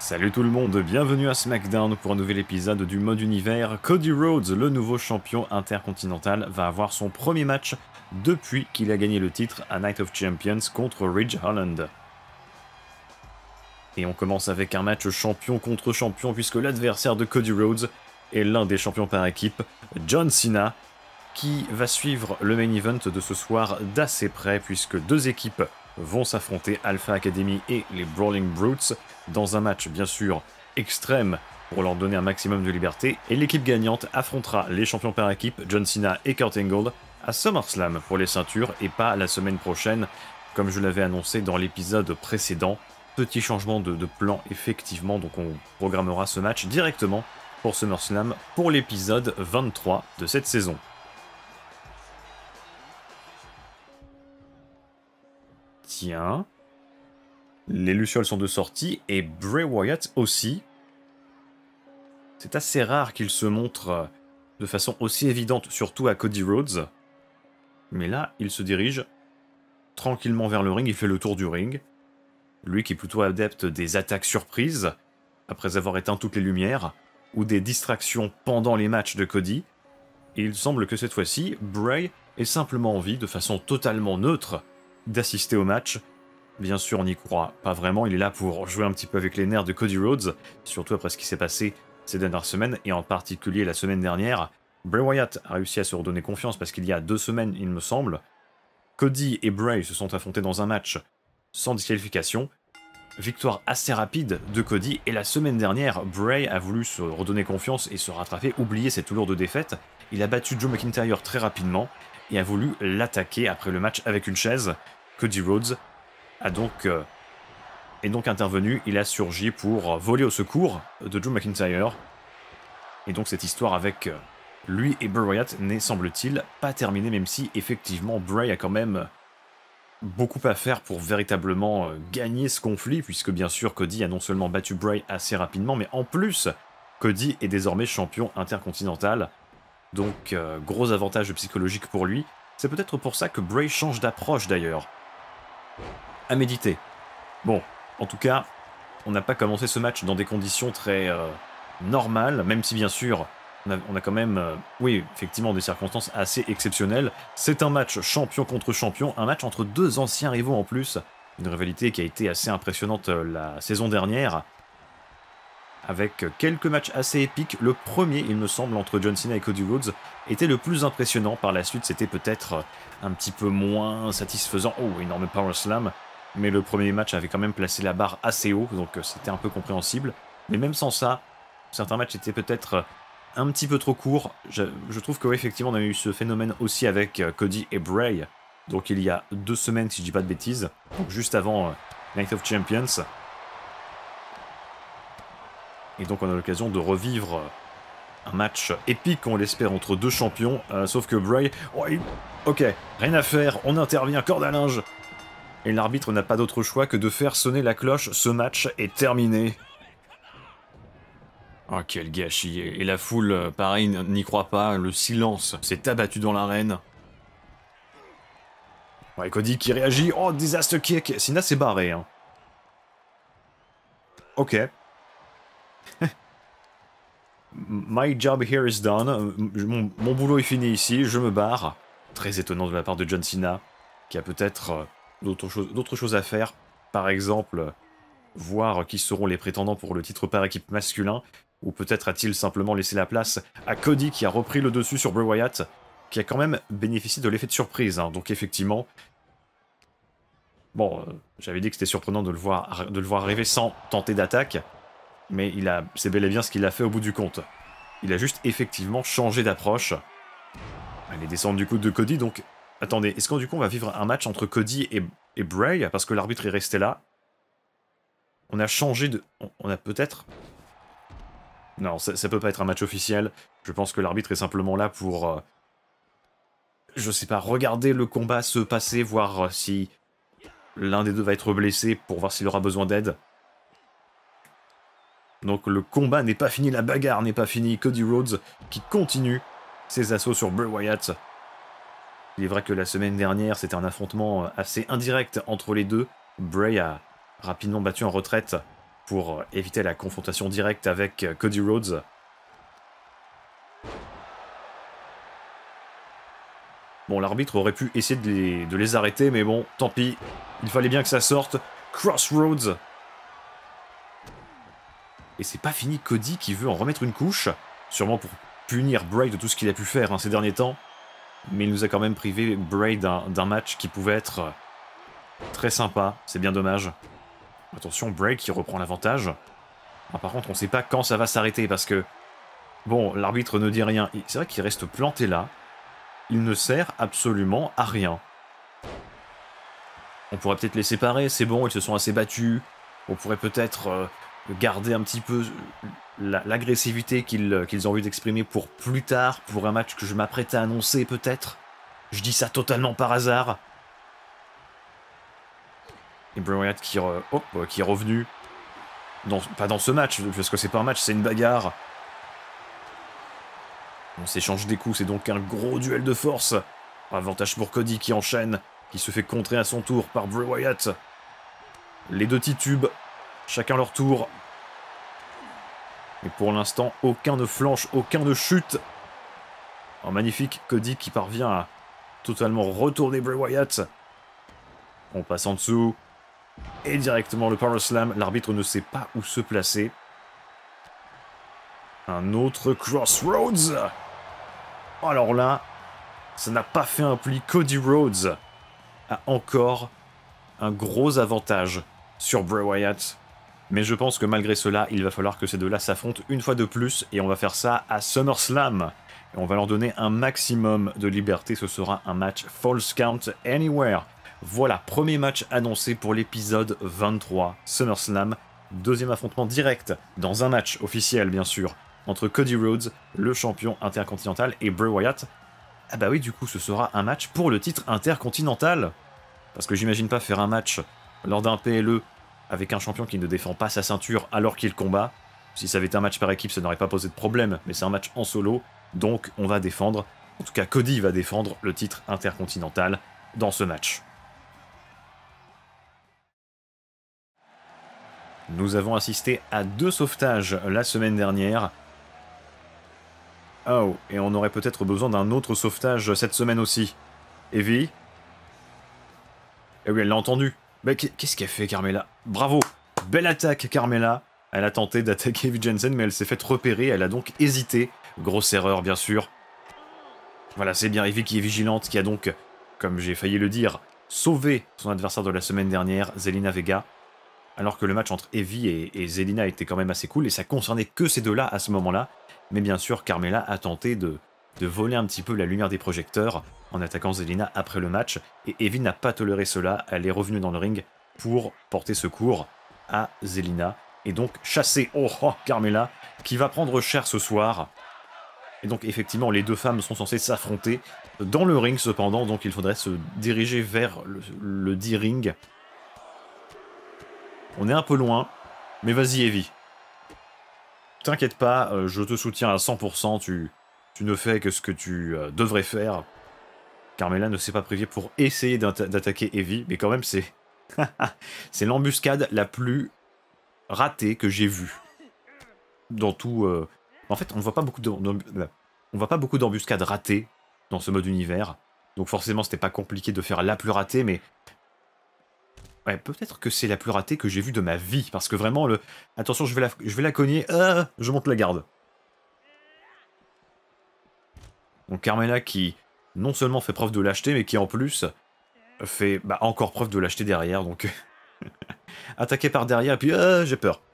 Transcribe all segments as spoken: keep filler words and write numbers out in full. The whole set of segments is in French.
Salut tout le monde, bienvenue à SmackDown pour un nouvel épisode du mode univers. Cody Rhodes, le nouveau champion intercontinental, va avoir son premier match depuis qu'il a gagné le titre à Night of Champions contre Ridge Holland. Et on commence avec un match champion contre champion puisque l'adversaire de Cody Rhodes est l'un des champions par équipe, John Cena, qui va suivre le main event de ce soir d'assez près puisque deux équipes vont s'affronter, Alpha Academy et les Brawling Brutes, dans un match bien sûr extrême pour leur donner un maximum de liberté, et l'équipe gagnante affrontera les champions par équipe, John Cena et Kurt Angle, à SummerSlam pour les ceintures et pas la semaine prochaine, comme je l'avais annoncé dans l'épisode précédent. Petit changement de, de plan effectivement, donc on programmera ce match directement pour SummerSlam pour l'épisode vingt-trois de cette saison. Tiens, les Lucioles sont de sortie et Bray Wyatt aussi. C'est assez rare qu'il se montre de façon aussi évidente, surtout à Cody Rhodes. Mais là, il se dirige tranquillement vers le ring, il fait le tour du ring. Lui qui est plutôt adepte des attaques surprises, après avoir éteint toutes les lumières, ou des distractions pendant les matchs de Cody. Et il semble que cette fois-ci, Bray ait simplement envie, de façon totalement neutre, d'assister au match. Bien sûr, on n'y croit pas vraiment, il est là pour jouer un petit peu avec les nerfs de Cody Rhodes, surtout après ce qui s'est passé ces dernières semaines, et en particulier la semaine dernière. Bray Wyatt a réussi à se redonner confiance parce qu'il y a deux semaines, il me semble, Cody et Bray se sont affrontés dans un match sans disqualification. Victoire assez rapide de Cody, et la semaine dernière, Bray a voulu se redonner confiance et se rattraper, oublier cette lourde défaite. Il a battu Drew McIntyre très rapidement et a voulu l'attaquer après le match avec une chaise. Cody Rhodes a donc, euh, est donc intervenu, il a surgi pour voler au secours de Drew McIntyre. Et donc cette histoire avec euh, lui et Bray Wyatt n'est, semble-t-il, pas terminée, même si effectivement Bray a quand même beaucoup à faire pour véritablement euh, gagner ce conflit, puisque bien sûr Cody a non seulement battu Bray assez rapidement, mais en plus, Cody est désormais champion intercontinental. Donc euh, gros avantage psychologique pour lui. C'est peut-être pour ça que Bray change d'approche d'ailleurs. À méditer. Bon, en tout cas, on n'a pas commencé ce match dans des conditions très euh, normales, même si bien sûr, on a, on a quand même, euh, oui, effectivement, des circonstances assez exceptionnelles. C'est un match champion contre champion, un match entre deux anciens rivaux en plus, une rivalité qui a été assez impressionnante euh, la saison dernière, avec quelques matchs assez épiques. Le premier, il me semble, entre John Cena et Cody Rhodes, était le plus impressionnant. Par la suite, c'était peut-être un petit peu moins satisfaisant. Oh, énorme power slam. Mais le premier match avait quand même placé la barre assez haut, donc c'était un peu compréhensible. Mais même sans ça, certains matchs étaient peut-être un petit peu trop courts. Je, je trouve que, oui, effectivement, on a eu ce phénomène aussi avec Cody et Bray. Donc il y a deux semaines, si je dis pas de bêtises, donc juste avant Night of Champions. Et donc on a l'occasion de revivre un match épique, on l'espère, entre deux champions, euh, sauf que Bray... Oh, il... Ok, rien à faire, on intervient, corde à linge. Et l'arbitre n'a pas d'autre choix que de faire sonner la cloche, ce match est terminé. Oh, quel gâchis. Et la foule, pareil, n'y croit pas, le silence s'est abattu dans l'arène. Ouais, Cody qui réagit, oh, disaster kick. Cena s'est barré, hein. Ok. My job here is done. Mon, mon boulot est fini ici, je me barre. Très étonnant de la part de John Cena, qui a peut-être euh, d'autres choses, d'autres choses à faire. Par exemple, euh, voir qui seront les prétendants pour le titre par équipe masculin, ou peut-être a-t-il simplement laissé la place à Cody, qui a repris le dessus sur Bray Wyatt, qui a quand même bénéficié de l'effet de surprise. Hein. Donc effectivement... Bon, euh, j'avais dit que c'était surprenant de le voir, de le voir arriver sans tenter d'attaque. Mais il a, c'est bel et bien ce qu'il a fait au bout du compte. Il a juste effectivement changé d'approche. Elle est descendue du coup de Cody, donc... Attendez, est-ce qu'on du coup on va vivre un match entre Cody et, et Bray, parce que l'arbitre est resté là? On a changé de... On, on a peut-être... Non, ça, ça peut pas être un match officiel. Je pense que l'arbitre est simplement là pour... Euh, je sais pas, regarder le combat se passer, voir si l'un des deux va être blessé, pour voir s'il aura besoin d'aide. Donc le combat n'est pas fini, la bagarre n'est pas finie. Cody Rhodes qui continue ses assauts sur Bray Wyatt. Il est vrai que la semaine dernière, c'était un affrontement assez indirect entre les deux. Bray a rapidement battu en retraite pour éviter la confrontation directe avec Cody Rhodes. Bon, l'arbitre aurait pu essayer de les, de les arrêter, mais bon, tant pis. Il fallait bien que ça sorte. Crossroads. Et c'est pas fini, Cody qui veut en remettre une couche. Sûrement pour punir Bray de tout ce qu'il a pu faire hein, ces derniers temps. Mais il nous a quand même privé Bray d'un match qui pouvait être très sympa. C'est bien dommage. Attention, Bray qui reprend l'avantage. Ah, par contre, on sait pas quand ça va s'arrêter parce que... Bon, l'arbitre ne dit rien. C'est vrai qu'il reste planté là. Il ne sert absolument à rien. On pourrait peut-être les séparer, c'est bon, ils se sont assez battus. On pourrait peut-être euh, garder un petit peu l'agressivité la, qu'ils qu'ils ont envie d'exprimer pour plus tard, pour un match que je m'apprête à annoncer peut-être. Je dis ça totalement par hasard. Et Bray Wyatt qui, euh, oh, qui est revenu. Dans, pas dans ce match, parce que c'est pas un match, c'est une bagarre. On s'échange des coups, c'est donc un gros duel de force. Avantage pour Cody qui enchaîne, qui se fait contrer à son tour par Bray Wyatt. Les deux titubes, chacun leur tour. Et pour l'instant, aucun ne flanche, aucun ne chute. Un magnifique Cody qui parvient à totalement retourner Bray Wyatt. On passe en dessous. Et directement le Power Slam. L'arbitre ne sait pas où se placer. Un autre Crossroads. Alors là, ça n'a pas fait un pli. Cody Rhodes a encore un gros avantage sur Bray Wyatt. Mais je pense que malgré cela, il va falloir que ces deux-là s'affrontent une fois de plus. Et on va faire ça à SummerSlam. Et on va leur donner un maximum de liberté. Ce sera un match Falls Count Anywhere. Voilà, premier match annoncé pour l'épisode vingt-trois, SummerSlam. Deuxième affrontement direct, dans un match officiel bien sûr, entre Cody Rhodes, le champion intercontinental, et Bray Wyatt. Ah bah oui, du coup, ce sera un match pour le titre intercontinental. Parce que j'imagine pas faire un match lors d'un P L E avec un champion qui ne défend pas sa ceinture alors qu'il combat. Si ça avait été un match par équipe, ça n'aurait pas posé de problème, mais c'est un match en solo, donc on va défendre, en tout cas Cody va défendre le titre intercontinental dans ce match. Nous avons assisté à deux sauvetages la semaine dernière. Oh, et on aurait peut-être besoin d'un autre sauvetage cette semaine aussi. Evie. Eh oui, elle l'a entendu. Mais qu'est-ce qu'elle fait, Carmella? Bravo. Belle attaque, Carmella. Elle a tenté d'attaquer Evie Jensen, mais elle s'est faite repérer. Elle a donc hésité. Grosse erreur, bien sûr. Voilà, c'est bien Evie qui est vigilante, qui a donc, comme j'ai failli le dire, sauvé son adversaire de la semaine dernière, Zelina Vega. Alors que le match entre Evie et, et Zelina était quand même assez cool, et ça concernait que ces deux-là à ce moment-là. Mais bien sûr, Carmella a tenté de, de voler un petit peu la lumière des projecteurs en attaquant Zelina après le match, et Evie n'a pas toléré cela, elle est revenue dans le ring pour porter secours à Zelina, et donc chasser oh, oh, Carmella, qui va prendre cher ce soir. Et donc effectivement, les deux femmes sont censées s'affronter dans le ring cependant, donc il faudrait se diriger vers le, le D-ring. On est un peu loin, mais vas-y Evie. T'inquiète pas, euh, je te soutiens à cent pour cent, tu, tu ne fais que ce que tu euh, devrais faire. Carmella ne s'est pas privé pour essayer d'attaquer Evie, mais quand même c'est... c'est l'embuscade la plus ratée que j'ai vue. Dans tout... Euh... En fait, on ne voit pas beaucoup d'embuscades ratées dans ce mode univers, donc forcément c'était pas compliqué de faire la plus ratée, mais... Ouais, peut-être que c'est la plus ratée que j'ai vue de ma vie, parce que vraiment, le... Attention, je vais la, je vais la cogner, ah, je monte la garde. Donc Carmella qui non seulement fait preuve de lâcheté, mais qui en plus fait bah, encore preuve de lâcheté derrière, donc... Attaqué par derrière, et puis ah, j'ai peur.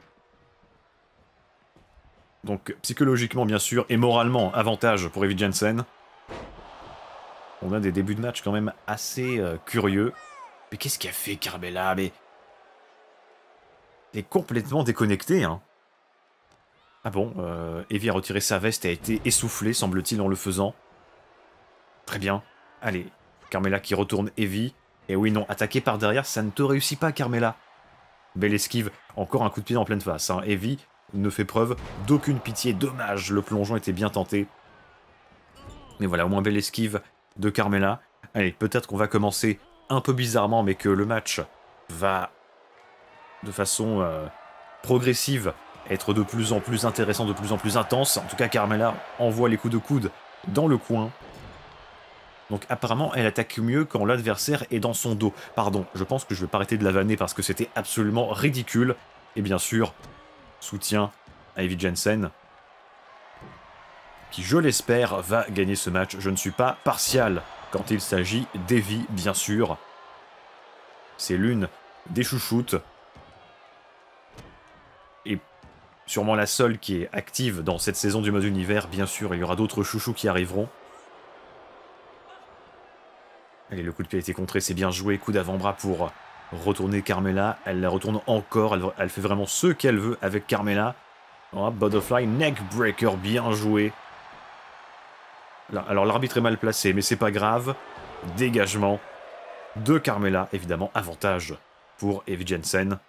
Donc psychologiquement, bien sûr, et moralement, avantage pour Evie Jensen. On a des débuts de match quand même assez euh, curieux. Mais qu'est-ce qu'a fait Carmella? Mais... Elle est complètement déconnectée, hein. Ah bon, euh, Evie a retiré sa veste et a été essoufflée, semble-t-il, en le faisant. Très bien. Allez, Carmella qui retourne Evie. Et oui, non, attaquer par derrière, ça ne te réussit pas, Carmella. Belle esquive, encore un coup de pied en pleine face, hein. Evie ne fait preuve d'aucune pitié. Dommage, le plongeon était bien tenté. Mais voilà, au moins belle esquive de Carmella. Allez, peut-être qu'on va commencer... un peu bizarrement, mais que le match va de façon euh, progressive, être de plus en plus intéressant, de plus en plus intense. En tout cas, Carmella envoie les coups de coude dans le coin. Donc apparemment, elle attaque mieux quand l'adversaire est dans son dos. Pardon, je pense que je vais pas arrêter de la vanner parce que c'était absolument ridicule. Et bien sûr, soutien à Evie Jensen, qui, je l'espère, va gagner ce match. Je ne suis pas partial quand il s'agit d'Evie, bien sûr. C'est l'une des chouchoutes. Et sûrement la seule qui est active dans cette saison du mode univers. Bien sûr, il y aura d'autres chouchous qui arriveront. Allez, le coup de pied a été contré, c'est bien joué. Coup d'avant-bras pour retourner Carmella. Elle la retourne encore. Elle, elle fait vraiment ce qu'elle veut avec Carmella. Oh, butterfly neckbreaker, bien joué. Là, alors l'arbitre est mal placé, mais c'est pas grave. Dégagement de Carmella, évidemment. Avantage pour Evie Jensen.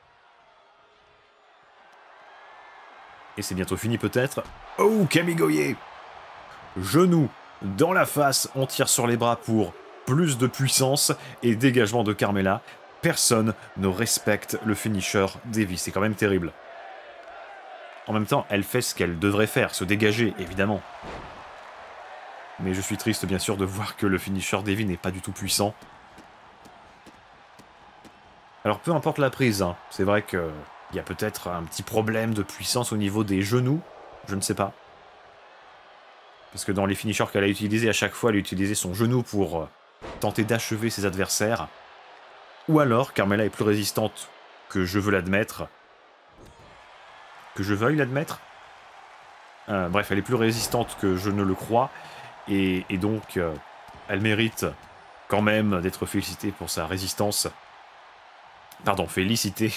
Et c'est bientôt fini peut-être. Oh, Kamigoye! Genou dans la face. On tire sur les bras pour plus de puissance et dégagement de Carmella. Personne ne respecte le finisher d'Evie, c'est quand même terrible. En même temps, elle fait ce qu'elle devrait faire, se dégager, évidemment. Mais je suis triste, bien sûr, de voir que le finisher d'Evie n'est pas du tout puissant. Alors, peu importe la prise, hein, c'est vrai qu'il y a peut-être un petit problème de puissance au niveau des genoux, je ne sais pas. Parce que dans les finishers qu'elle a utilisés, à chaque fois, elle a utilisé son genou pour tenter d'achever ses adversaires. Ou alors, Carmella est plus résistante que je veux l'admettre. Que je veuille l'admettre. Euh, bref, elle est plus résistante que je ne le crois. Et, et donc, euh, elle mérite quand même d'être félicitée pour sa résistance. Pardon, félicitée.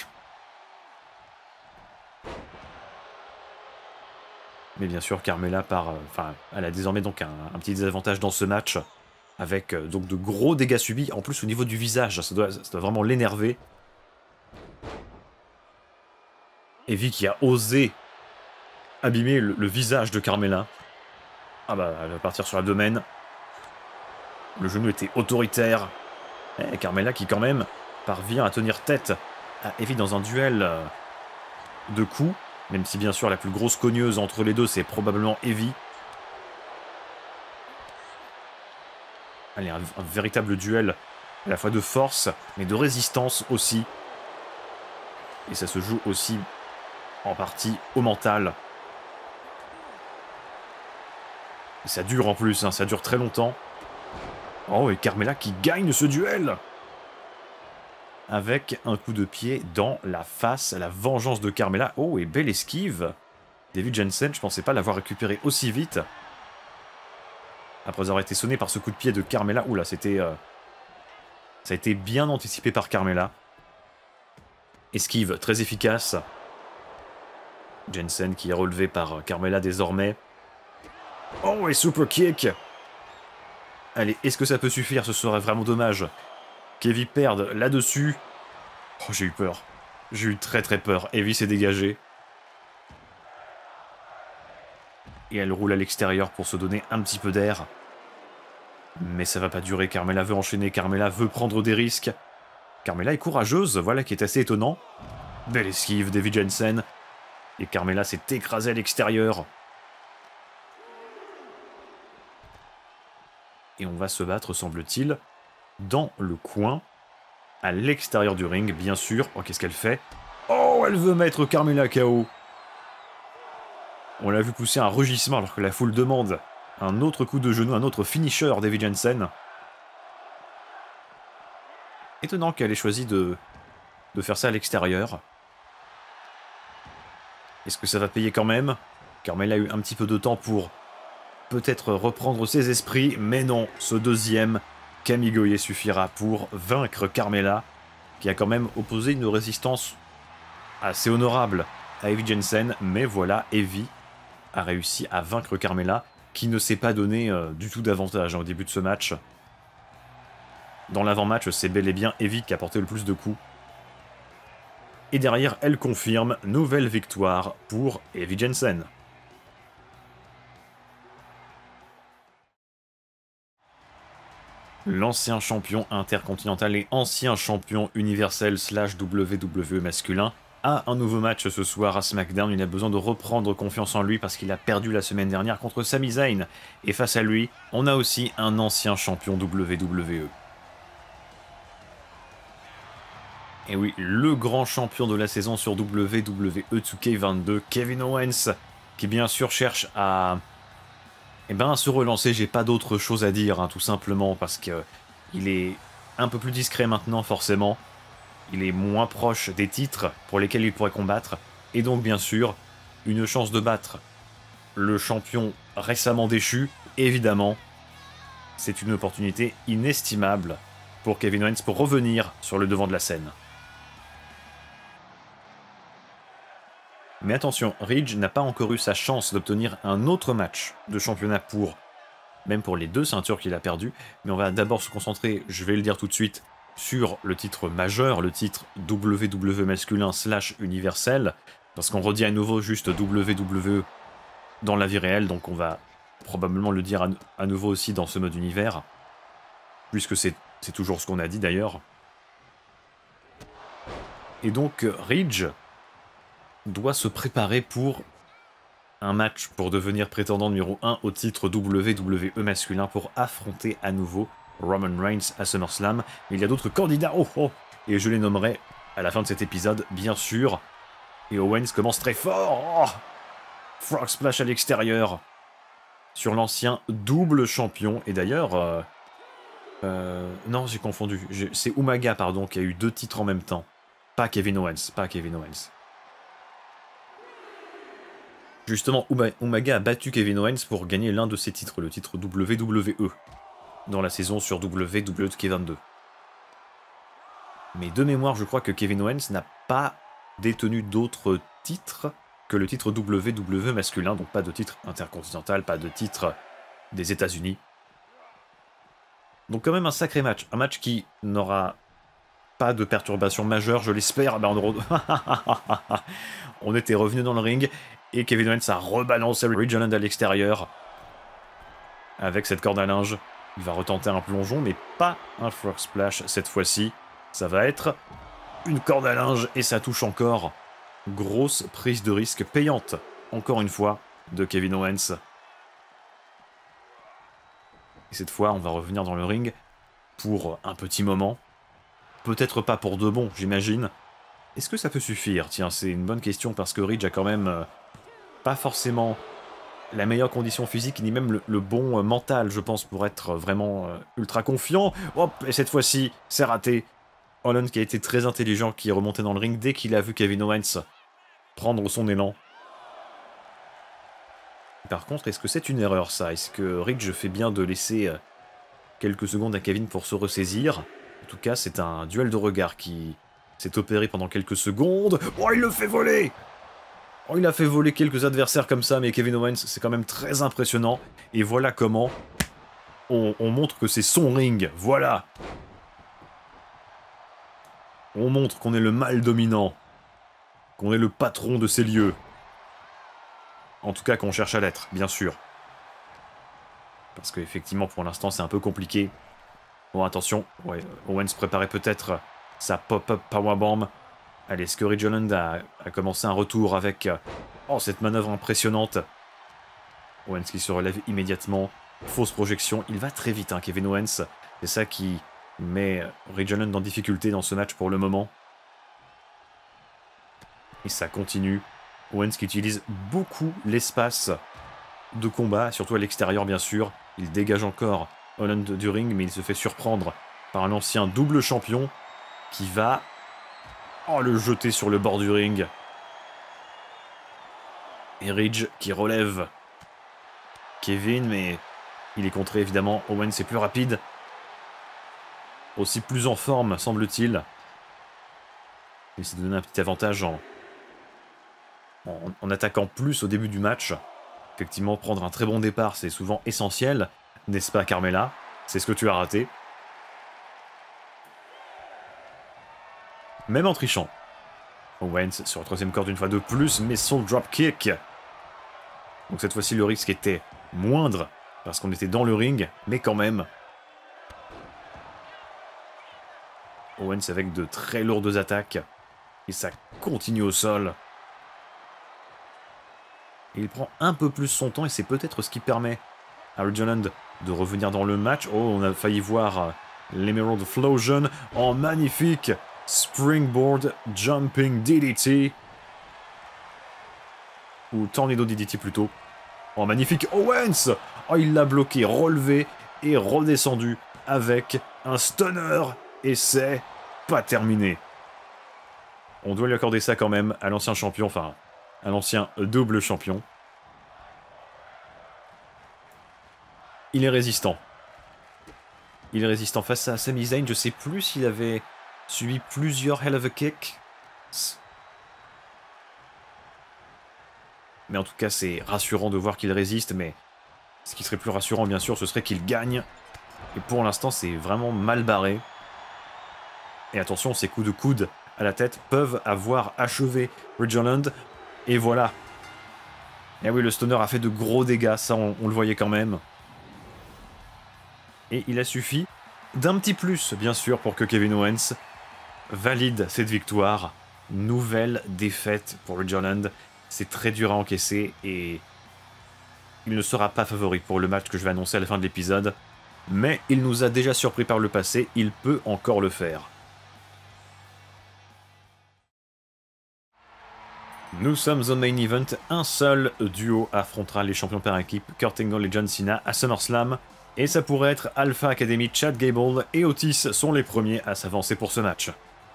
Mais bien sûr, Carmella part... Enfin, euh, elle a désormais donc un, un petit désavantage dans ce match. Avec euh, donc de gros dégâts subis, en plus au niveau du visage, ça doit, ça doit vraiment l'énerver. Evie qui a osé abîmer le, le visage de Carmella. Ah bah, elle va partir sur l'abdomen. Le genou était autoritaire. Et Carmella qui quand même parvient à tenir tête à Evie dans un duel de coups. Même si bien sûr la plus grosse cogneuse entre les deux, c'est probablement Evie. Allez, un, un véritable duel à la fois de force, mais de résistance aussi. Et ça se joue aussi en partie au mental. Et ça dure en plus, hein, ça dure très longtemps. Oh, et Carmella qui gagne ce duel avec un coup de pied dans la face, la vengeance de Carmella. Oh, et belle esquive d'Evie Jensen, je pensais pas l'avoir récupéré aussi vite. Après avoir été sonné par ce coup de pied de Carmella. Oula, c'était... Euh... ça a été bien anticipé par Carmella. Esquive très efficace. Jensen qui est relevé par Carmella désormais. Oh, et super kick. Allez, est-ce que ça peut suffire? Ce serait vraiment dommage qu'Evie perde là-dessus. Oh, j'ai eu peur. J'ai eu très très peur. Evie s'est dégagée. Et elle roule à l'extérieur pour se donner un petit peu d'air. Mais ça va pas durer. Carmella veut enchaîner. Carmella veut prendre des risques. Carmella est courageuse, voilà qui est assez étonnant. Belle esquive d'Evie Jensen. Et Carmella s'est écrasée à l'extérieur. Et on va se battre, semble-t-il, dans le coin, à l'extérieur du ring, bien sûr. Oh, qu'est-ce qu'elle fait? Oh, elle veut mettre Carmella K O. On l'a vu pousser un rugissement alors que la foule demande un autre coup de genou, un autre finisher d'Evie Jensen. Étonnant qu'elle ait choisi de, de faire ça à l'extérieur. Est-ce que ça va payer quand même? Carmella a eu un petit peu de temps pour peut-être reprendre ses esprits, mais non, ce deuxième Kamigoye suffira pour vaincre Carmella, qui a quand même opposé une résistance assez honorable à Evie Jensen, mais voilà, Evie a réussi à vaincre Carmella, qui ne s'est pas donné euh, du tout d'avantage hein, au début de ce match. Dans l'avant-match, c'est bel et bien Evie qui a porté le plus de coups. Et derrière, elle confirme, nouvelle victoire pour Evie Jensen. L'ancien champion intercontinental et ancien champion universel slash W W E masculin a un nouveau match ce soir à SmackDown. Il a besoin de reprendre confiance en lui parce qu'il a perdu la semaine dernière contre Sami Zayn. Et face à lui, on a aussi un ancien champion W W E. Et oui, le grand champion de la saison sur W W E deux K vingt-deux, Kevin Owens, qui bien sûr cherche à... Eh ben, à se relancer. J'ai pas d'autre chose à dire, hein, tout simplement, parce que il est un peu plus discret maintenant, forcément. Il est moins proche des titres pour lesquels il pourrait combattre. Et donc, bien sûr, une chance de battre le champion récemment déchu. Évidemment, c'est une opportunité inestimable pour Kevin Owens pour revenir sur le devant de la scène. Mais attention, Ridge n'a pas encore eu sa chance d'obtenir un autre match de championnat pour, même pour les deux ceintures qu'il a perdues. Mais on va d'abord se concentrer, je vais le dire tout de suite, sur le titre majeur, le titre W W E masculin slash universel, parce qu'on redit à nouveau juste W W E dans la vie réelle, donc on va probablement le dire à, à nouveau aussi dans ce mode univers, puisque c'est toujours ce qu'on a dit d'ailleurs. Et donc Ridge doit se préparer pour un match pour devenir prétendant numéro un au titre W W E masculin pour affronter à nouveau Roman Reigns à SummerSlam. Mais il y a d'autres candidats, oh oh, et je les nommerai à la fin de cet épisode, bien sûr. Et Owens commence très fort. Oh, Frog Splash à l'extérieur sur l'ancien double champion. Et d'ailleurs, euh, euh, non, j'ai confondu. C'est Umaga, pardon, qui a eu deux titres en même temps. Pas Kevin Owens, pas Kevin Owens. Justement, Umaga a battu Kevin Owens pour gagner l'un de ses titres, le titre W W E, dans la saison sur W W E deux K vingt-deux. Mais de mémoire, je crois que Kevin Owens n'a pas détenu d'autres titres que le titre W W E masculin, donc pas de titre intercontinental, pas de titre des États-Unis. Donc quand même un sacré match, un match qui n'aura pas de perturbation majeure, je l'espère. Ben on... on était revenu dans le ring. Et Kevin Owens a rebalancé Ridge Holland à l'extérieur. Avec cette corde à linge. Il va retenter un plongeon, mais pas un frog splash cette fois-ci. Ça va être une corde à linge et ça touche encore. Grosse prise de risque payante, encore une fois, de Kevin Owens. Et cette fois, on va revenir dans le ring pour un petit moment. Peut-être pas pour de bon, j'imagine. Est-ce que ça peut suffire? Tiens, c'est une bonne question parce que Ridge a quand même... Euh, pas forcément la meilleure condition physique, ni même le, le bon euh, mental, je pense, pour être vraiment euh, ultra confiant. Hop, et cette fois-ci, c'est raté. Holland qui a été très intelligent, qui est remonté dans le ring dès qu'il a vu Kevin Owens prendre son élan. Par contre, est-ce que c'est une erreur, ça? Est-ce que Ridge fait bien de laisser euh, quelques secondes à Kevin pour se ressaisir? En tout cas, c'est un duel de regard qui s'est opéré pendant quelques secondes. Oh, il le fait voler! Oh, il a fait voler quelques adversaires comme ça, mais Kevin Owens, c'est quand même très impressionnant. Et voilà comment on, on montre que c'est son ring. Voilà. On montre qu'on est le mâle dominant. Qu'on est le patron de ces lieux. En tout cas, qu'on cherche à l'être, bien sûr. Parce qu'effectivement, pour l'instant, c'est un peu compliqué. Bon, attention. Ouais, Owens préparait peut-être sa pop-up powerbomb. Allez, est-ce que Ridge Holland a, a commencé un retour avec oh, cette manœuvre impressionnante. Owens qui se relève immédiatement. Fausse projection. Il va très vite, hein, Kevin Owens. C'est ça qui met Ridge Holland en difficulté dans ce match pour le moment. Et ça continue. Owens qui utilise beaucoup l'espace de combat, surtout à l'extérieur, bien sûr. Il dégage encore Holland du ring, mais il se fait surprendre par un ancien double champion qui va... Oh, le jeter sur le bord du ring. Et Ridge qui relève Kevin, mais il est contré évidemment. Owens est plus rapide. Aussi plus en forme, semble-t-il. Il s'est donné un petit avantage en... en... en attaquant plus au début du match. Effectivement, prendre un très bon départ, c'est souvent essentiel. N'est-ce pas, Carmella? C'est ce que tu as raté. Même en trichant. Owens sur la troisième corde une fois de plus, mais son dropkick. Donc cette fois-ci, le risque était moindre, parce qu'on était dans le ring, mais quand même. Owens avec de très lourdes attaques. Et ça continue au sol. Et il prend un peu plus son temps et c'est peut-être ce qui permet à Ridgeland de revenir dans le match. Oh, on a failli voir l'Emerald Flosion en magnifique Springboard Jumping D D T. Ou Tornado D D T plutôt. Oh, magnifique Owens. Oh, il l'a bloqué, relevé et redescendu avec un stunner. Et c'est pas terminé. On doit lui accorder ça quand même à l'ancien champion, enfin, à l'ancien double champion. Il est résistant. Il est résistant face à Sami Zayn. Je sais plus s'il avait subi plusieurs Hell of a Kick. Mais en tout cas, c'est rassurant de voir qu'il résiste. Mais ce qui serait plus rassurant, bien sûr, ce serait qu'il gagne. Et pour l'instant, c'est vraiment mal barré. Et attention, ces coups de coude à la tête peuvent avoir achevé Ridgeland. Et voilà. Et oui, le stunner a fait de gros dégâts. Ça, on, on le voyait quand même. Et il a suffi d'un petit plus, bien sûr, pour que Kevin Owens valide cette victoire. Nouvelle défaite pour Ridgeland. C'est très dur à encaisser et il ne sera pas favori pour le match que je vais annoncer à la fin de l'épisode. Mais il nous a déjà surpris par le passé, il peut encore le faire. Nous sommes au main event, un seul duo affrontera les champions par équipe, Kurt Angle et John Cena à SummerSlam. Et ça pourrait être Alpha Academy, Chad Gable et Otis sont les premiers à s'avancer pour ce match.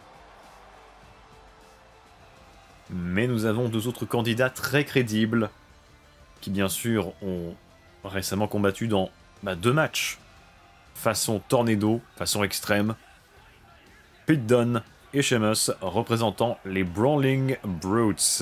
Mais nous avons deux autres candidats très crédibles, qui bien sûr ont récemment combattu dans bah, deux matchs, façon Tornado, façon extrême. Pete Dunne et Sheamus représentant les Brawling Brutes.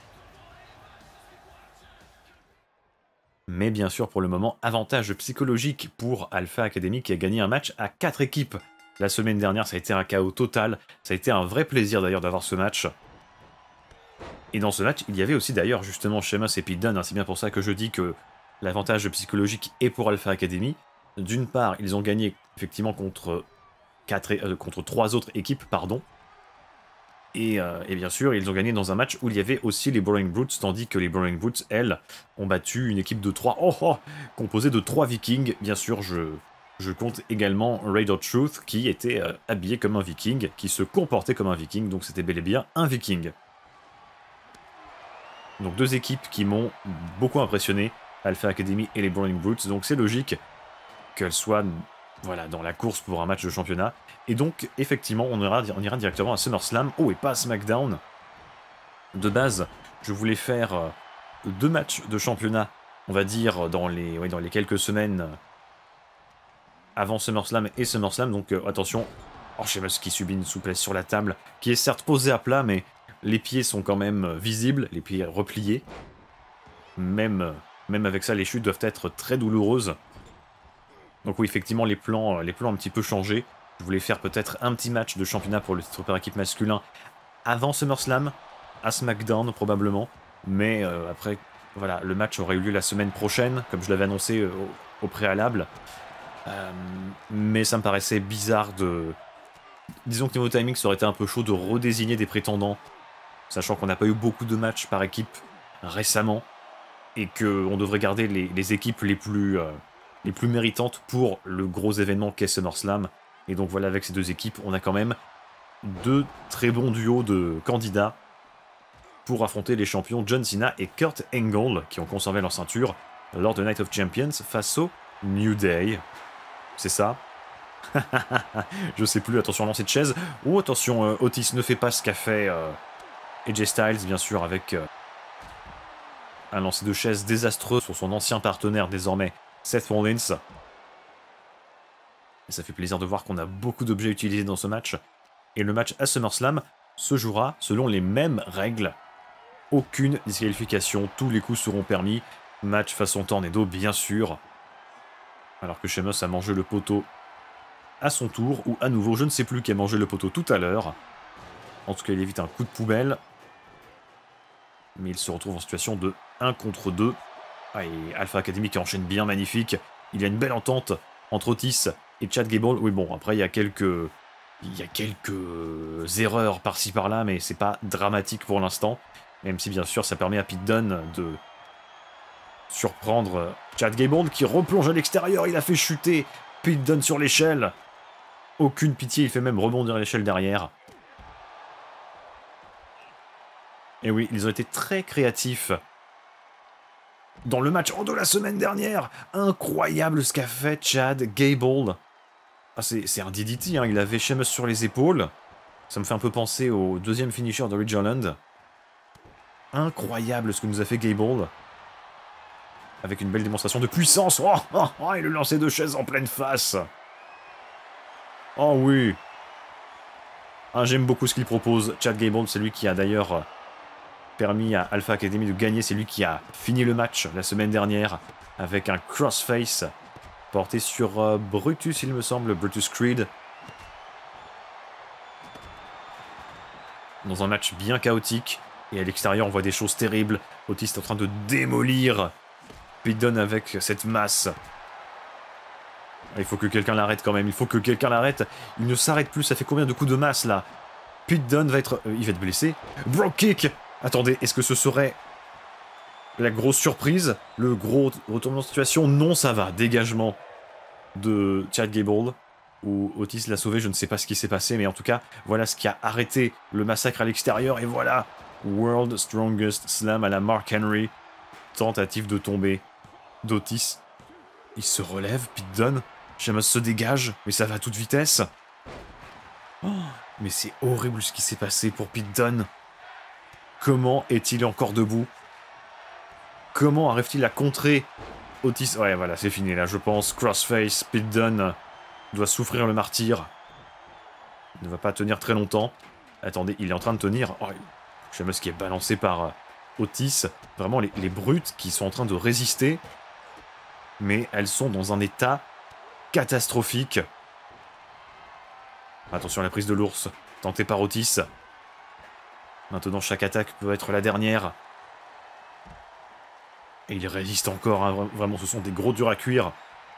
Mais bien sûr, pour le moment, avantage psychologique pour Alpha Academy qui a gagné un match à quatre équipes. La semaine dernière, ça a été un chaos total. Ça a été un vrai plaisir d'ailleurs d'avoir ce match. Et dans ce match, il y avait aussi d'ailleurs justement Sheamus et Pete Dunne. Hein, c'est bien pour ça que je dis que l'avantage psychologique est pour Alpha Academy. D'une part, ils ont gagné effectivement contre, quatre, euh, contre trois autres équipes, pardon. Et, euh, et bien sûr, ils ont gagné dans un match où il y avait aussi les Brawling Brutes, tandis que les Brawling Brutes, elles, ont battu une équipe de trois, oh, oh, composée de trois Vikings. Bien sûr, je, je compte également Raider Truth, qui était euh, habillé comme un Viking, qui se comportait comme un Viking, donc c'était bel et bien un Viking. Donc deux équipes qui m'ont beaucoup impressionné, Alpha Academy et les Brawling Brutes, donc c'est logique qu'elles soient voilà, dans la course pour un match de championnat. Et donc, effectivement, on ira, on ira directement à SummerSlam. Oh, et pas à SmackDown. De base, je voulais faire euh, deux matchs de championnat, on va dire, dans les, ouais, dans les quelques semaines avant SummerSlam et SummerSlam. Donc, euh, attention. Oh, Sheamus qui subit une souplesse sur la table, qui est certes posée à plat, mais les pieds sont quand même visibles, les pieds repliés. Même, même avec ça, les chutes doivent être très douloureuses. Donc oui, effectivement, les plans, les plans ont un petit peu changé. Je voulais faire peut-être un petit match de championnat pour le titre par équipe masculin avant SummerSlam, à SmackDown probablement. Mais euh, après, voilà, le match aurait eu lieu la semaine prochaine, comme je l'avais annoncé euh, au, au préalable. Euh, mais ça me paraissait bizarre de... Disons que niveau timing, ça aurait été un peu chaud de redésigner des prétendants, sachant qu'on n'a pas eu beaucoup de matchs par équipe récemment, et qu'on devrait garder les, les équipes les plus... Euh, les plus méritantes pour le gros événement qu'est SummerSlam. Et donc voilà, avec ces deux équipes, on a quand même deux très bons duos de candidats pour affronter les champions John Cena et Kurt Angle, qui ont conservé leur ceinture lors de Night of Champions face au New Day. C'est ça. Je sais plus, attention à lancer de chaise. Ou oh, attention, euh, Otis ne fait pas ce qu'a fait euh, A J Styles, bien sûr, avec euh, un lancer de chaise désastreux sur son ancien partenaire désormais, Seth Rollins. Et ça fait plaisir de voir qu'on a beaucoup d'objets utilisés dans ce match. Et le match à SummerSlam se jouera selon les mêmes règles. Aucune disqualification, tous les coups seront permis. Match façon Tornado, bien sûr. Alors que Sheamus a mangé le poteau à son tour, ou à nouveau, je ne sais plus qui a mangé le poteau tout à l'heure. En tout cas, il évite un coup de poubelle. Mais il se retrouve en situation de un contre deux. Ah, et Alpha Academy qui enchaîne bien, magnifique. Il y a une belle entente entre Otis et Chad Gable. Oui, bon, après, il y a quelques, Il y a quelques erreurs par-ci par-là, mais c'est pas dramatique pour l'instant. Même si bien sûr ça permet à Pete Dunne de surprendre Chad Gable qui replonge à l'extérieur. Il a fait chuter Pete Dunne sur l'échelle. Aucune pitié, il fait même rebondir l'échelle derrière. Et oui, ils ont été très créatifs dans le match de la semaine dernière. Incroyable ce qu'a fait Chad Gable. Ah, c'est un D D T, hein. Il avait Sheamus sur les épaules. Ça me fait un peu penser au deuxième finisher de Ridge Holland. Incroyable ce que nous a fait Gable. Avec une belle démonstration de puissance. Oh, oh, oh, et le lancer de chaise en pleine face. Oh oui. Ah, j'aime beaucoup ce qu'il propose. Chad Gable, c'est lui qui a d'ailleurs permis à Alpha Academy de gagner. C'est lui qui a fini le match la semaine dernière avec un crossface porté sur euh, Brutus, il me semble, Brutus Creed. Dans un match bien chaotique. Et à l'extérieur, on voit des choses terribles. Otis est en train de démolir Pete Dunne avec cette masse. Il faut que quelqu'un l'arrête quand même. Il faut que quelqu'un l'arrête. Il ne s'arrête plus. Ça fait combien de coups de masse, là? Pete Dunne va être... Euh, il va être blessé. Brogue kick. Attendez, est-ce que ce serait la grosse surprise? Le gros retournement de situation? Non, ça va. Dégagement de Chad Gable. Ou Otis l'a sauvé, je ne sais pas ce qui s'est passé. Mais en tout cas, voilà ce qui a arrêté le massacre à l'extérieur. Et voilà, World Strongest Slam à la Mark Henry. Tentative de tomber d'Otis. Il se relève, Pete Dunne. Sheamus se dégage, mais ça va à toute vitesse. Oh, mais c'est horrible ce qui s'est passé pour Pete Dunne. Comment est-il encore debout? Comment arrive-t-il à contrer Otis? Ouais, voilà, c'est fini là, je pense. Crossface, Pete Dunne doit souffrir le martyr. Il ne va pas tenir très longtemps. Attendez, il est en train de tenir. Oh, Sheamus qui est balancé par euh, Otis. Vraiment, les, les brutes qui sont en train de résister. Mais elles sont dans un état catastrophique. Attention à la prise de l'ours, tentée par Otis. Maintenant, chaque attaque peut être la dernière. Et il résiste encore, hein. Vraiment, ce sont des gros durs à cuire.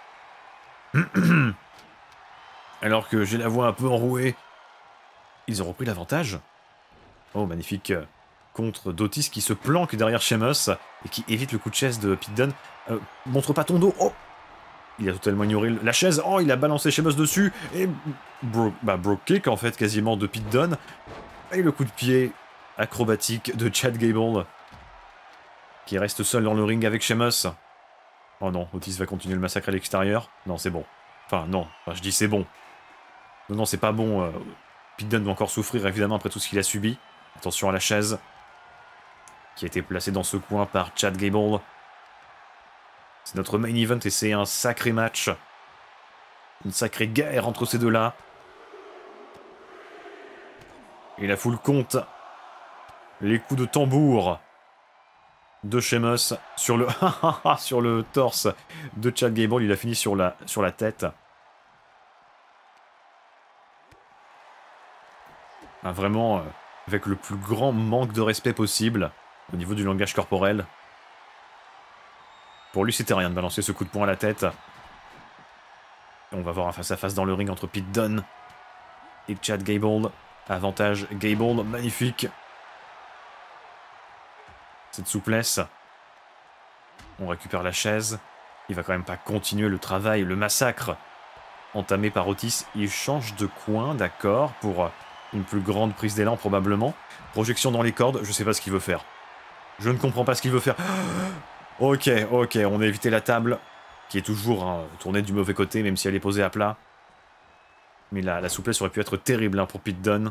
Alors que j'ai la voix un peu enrouée. Ils ont repris l'avantage. Oh, magnifique contre d'Otis qui se planque derrière Sheamus et qui évite le coup de chaise de Pete Dunne. Euh, montre pas ton dos. Oh! Il a totalement ignoré la chaise. Oh, il a balancé Sheamus dessus. Et bro, bah, brogue kick, en fait, quasiment de Pete Dunne. Et le coup de pied acrobatique de Chad Gable. Qui reste seul dans le ring avec Sheamus. Oh non, Otis va continuer le massacre à l'extérieur. Non, c'est bon. Enfin, non. Enfin, je dis c'est bon. Non, non, c'est pas bon. Euh, Pete Dunne doit encore souffrir, évidemment, après tout ce qu'il a subi. Attention à la chaise. Qui a été placée dans ce coin par Chad Gable. C'est notre main event et c'est un sacré match. Une sacrée guerre entre ces deux-là. Et la foule compte les coups de tambour de Sheamus sur le sur le torse de Chad Gable. Il a fini sur la, sur la tête. Ah, vraiment, euh, avec le plus grand manque de respect possible au niveau du langage corporel. Pour lui, c'était rien de balancer ce coup de poing à la tête. Et on va voir un face-à-face dans le ring entre Pete Dunne et Chad Gable. Avantage Gable, magnifique. Cette souplesse. On récupère la chaise. Il va quand même pas continuer le travail, le massacre entamé par Otis. Il change de coin, d'accord, pour une plus grande prise d'élan probablement. Projection dans les cordes, je sais pas ce qu'il veut faire. Je ne comprends pas ce qu'il veut faire. Ok, ok, on a évité la table, qui est toujours hein, tournée du mauvais côté, même si elle est posée à plat. Mais la, la souplesse aurait pu être terrible hein, pour Pete Dunne.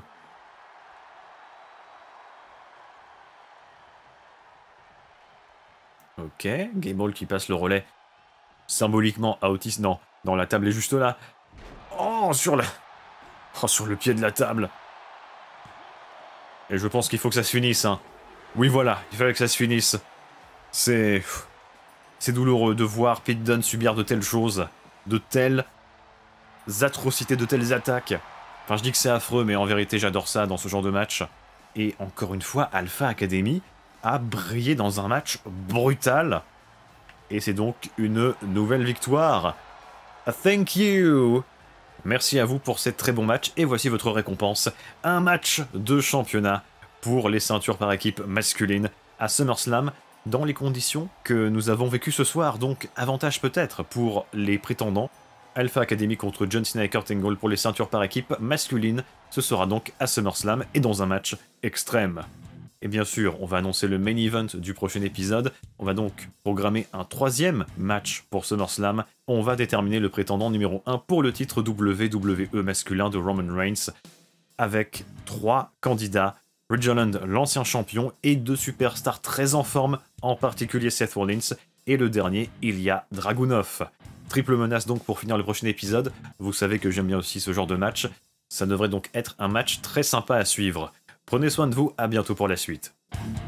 Ok, Gable qui passe le relais symboliquement à Otis. Non, non, la table est juste là. Oh, sur la... Oh, sur le pied de la table. Et je pense qu'il faut que ça se finisse. Hein. Oui, voilà, il fallait que ça se finisse. C'est... C'est douloureux de voir Pete Dunne subir de telles choses, de telles atrocités, de telles attaques. Enfin, je dis que c'est affreux, mais en vérité, j'adore ça dans ce genre de match. Et encore une fois, Alpha Academy a brillé dans un match brutal. Et c'est donc une nouvelle victoire. Thank you! Merci à vous pour ces très bons matchs, et voici votre récompense. Un match de championnat pour les ceintures par équipe masculine à SummerSlam, dans les conditions que nous avons vécues ce soir, donc avantage peut-être pour les prétendants. Alpha Academy contre John Cena et Kurt Angle pour les ceintures par équipe masculine, ce sera donc à SummerSlam et dans un match extrême. Et bien sûr, on va annoncer le main event du prochain épisode, on va donc programmer un troisième match pour SummerSlam, on va déterminer le prétendant numéro un pour le titre W W E masculin de Roman Reigns, avec trois candidats, Ridge Holland, l'ancien champion, et deux superstars très en forme, en particulier Seth Rollins, et le dernier, Ilya Dragunov. Triple menace donc pour finir le prochain épisode, vous savez que j'aime bien aussi ce genre de match, ça devrait donc être un match très sympa à suivre. Prenez soin de vous, à bientôt pour la suite.